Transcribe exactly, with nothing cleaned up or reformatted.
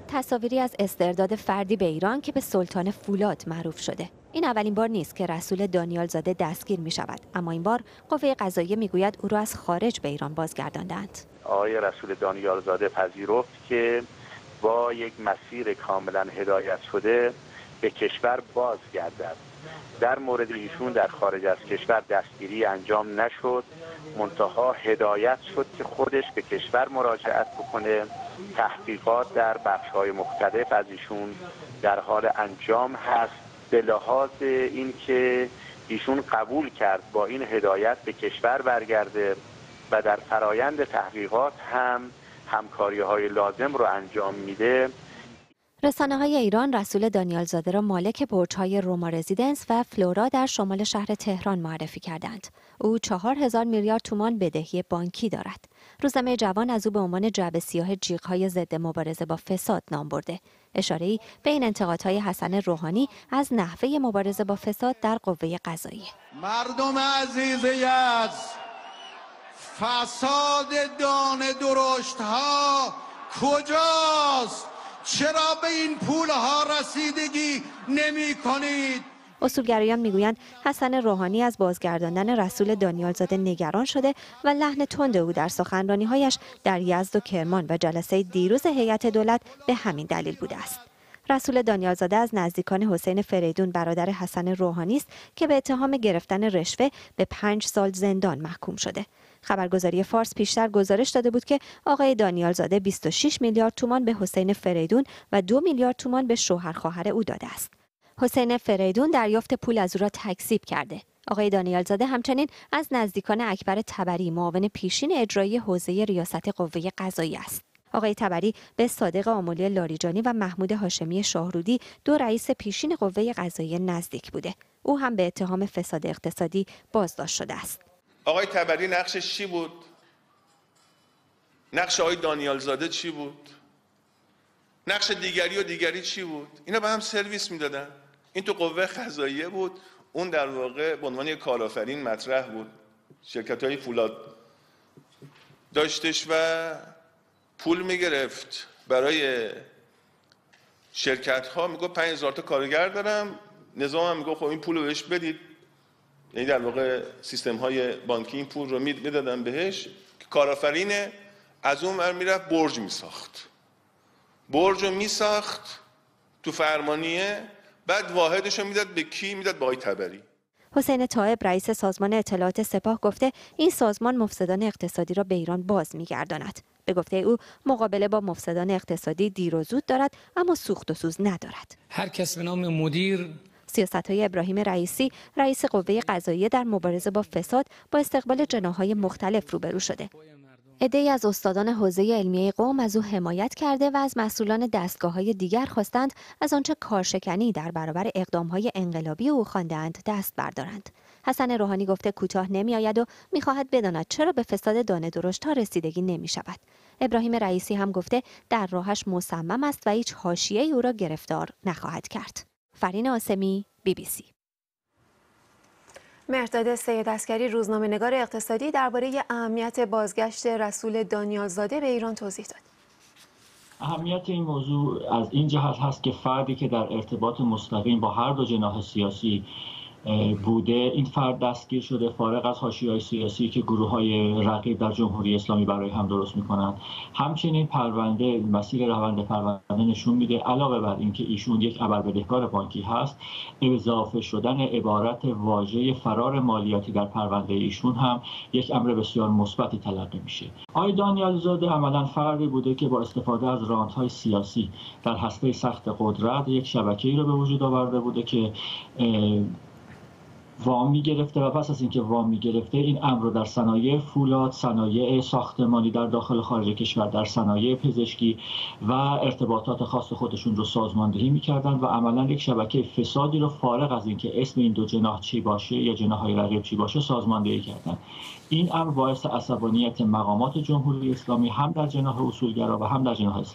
تصاویری از استرداد فردی به ایران که به سلطان فولاد معروف شده. این اولین بار نیست که رسول دانیال زاده دستگیر می شود، اما این بار قوه قضاییه می گوید او را از خارج به ایران بازگرداندند. آقای رسول دانیال زاده پذیرفت که با یک مسیر کاملا هدایت شده به کشور بازگردد. در مورد ایشون در خارج از کشور دستگیری انجام نشد، منتها هدایت شد که خودش به کشور مراجعت بکنه. تحقیقات در بخش‌های مختلف از ایشون در حال انجام هست، به لحاظ اینکه ایشون قبول کرد با این هدایت به کشور برگرده و در فرایند تحقیقات هم همکاری‌های لازم رو انجام میده. رسانه‌های ایران رسول دانیال زاده را مالک برج‌های روما رزیدنس و فلورا در شمال شهر تهران معرفی کردند. او چهار هزار میلیارد تومان بدهی بانکی دارد. روزنامه جوان از او به عنوان جعبه سیاه جیغ‌های ضد مبارزه با فساد نام برده. اشاره‌ای به این انتقادهای حسن روحانی از نحوه مبارزه با فساد در قوه قضاییه. مردم عزیز یزد، فساد دانه درشت‌ها کجاست؟ چرا به این پولها رسیدگی نمی کنید؟ اصولگرایان میگویند حسن روحانی از بازگرداندن رسول دانیال زاده نگران شده و لحن تند او در سخنرانی‌هایش در یزد و کرمان و جلسه دیروز هیئت دولت به همین دلیل بوده است. رسول دانیال زاده از نزدیکان حسین فریدون برادر حسن روحانی است که به اتهام گرفتن رشوه به پنج سال زندان محکوم شده. خبرگزاری فارس پیشتر گزارش داده بود که آقای دانیال زاده بیست و شش میلیارد تومان به حسین فریدون و دو میلیارد تومان به شوهر خواهر او داده است. حسین فریدون دریافت پول از او را تکذیب کرده. آقای دانیال زاده همچنین از نزدیکان اکبر طبری معاون پیشین اجرایی حوزه ریاست قوه قضاییه است. آقای طبری به صادق آملی لاریجانی و محمود هاشمی شاهرودی دو رئیس پیشین قوه قضاییه نزدیک بوده. او هم به اتهام فساد اقتصادی بازداشت شده است. آقای طبری نقشش چی بود؟ نقش آقای دانیال زاده چی بود؟ نقش دیگری و دیگری چی بود؟ اینا به هم سرویس میدادن. این تو قوه قضاییه بود، اون در واقع به عنوان یک کارآفرین مطرح بود. شرکت‌های فولاد داشتش و پول میگرفت برای شرکت‌ها، میگه پنج هزار تا کارگر دارم، نظام هم میگه خب این پولو بهش بدید. یعنی در واقع سیستم‌های بانکی این پول رو میدادن بهش که کارآفرین از اون ور میرفت برج میساخت. برج رو میساخت تو فرمانیه، بعد واحدش رو میداد به کی؟ میداد به آقای طبری. حسین طایب رئیس سازمان اطلاعات سپاه گفته این سازمان مفسدان اقتصادی را به ایران باز میگرداند. به گفته او مقابله با مفسدان اقتصادی دیر و زود دارد، اما سوخت و سوز ندارد. هر کس به نام مدیر سیاست‌های ابراهیم رئیسی رئیس قوه قضاییه در مبارزه با فساد با استقبال جناح‌های مختلف روبرو شده. عده‌ای از استادان حوزه علمیه قم از او حمایت کرده و از مسئولان دستگاه‌های دیگر خواستند از آنچه کارشکنی در برابر اقدام‌های انقلابی او خواندند دست بردارند. حسن روحانی گفته کوتاه نمی‌آید و می‌خواهد بداند چرا به فساد دانه درشت‌ها رسیدگی نمی‌شود. ابراهیم رئیسی هم گفته در راهش مصمم است و هیچ حاشیه‌ای او را گرفتار نخواهد کرد. فرین آسمی، بی بی سی. مهرداد سیدعسکری روزنامه‌نگار اقتصادی درباره اهمیت بازگشت رسول دانیال زاده به ایران توضیح داد. اهمیت این موضوع از این جهت هست که فردی که در ارتباط مستقیم با هر دو جناح سیاسی بوده، این فرد دستگیر شده، فارغ از حاشیه‌های سیاسی که گروه‌های رقیب در جمهوری اسلامی برای هم درست می‌کنند. همچنین پرونده مسیر روند پرونده نشون میده علاوه بر اینکه ایشون یک ابربدهکار بانکی هست، اضافه شدن عبارت واژه فرار مالیاتی در پرونده ایشون هم یک امر بسیار مثبتی تلقی میشه. آقای دانیال زاده عملاً فردی بوده که با استفاده از راندهای سیاسی در هسته سخت قدرت یک شبکه‌ای رو به وجود آورده بوده که وام می‌گرفته و پس از اینکه وام می‌گرفته این امر رو در صنایع فولاد، صنایع ساختمانی در داخل خارج کشور، در صنایع پزشکی و ارتباطات خاص خودشون رو سازماندهی می‌کردن و عملاً یک شبکه فسادی رو فارغ از اینکه اسم این دو جناح چی باشه یا جناح‌های رقیب چی باشه سازماندهی کردن. این امر باعث عصبانیت مقامات جمهوری اسلامی هم در جناح اصولگرا و هم در جناح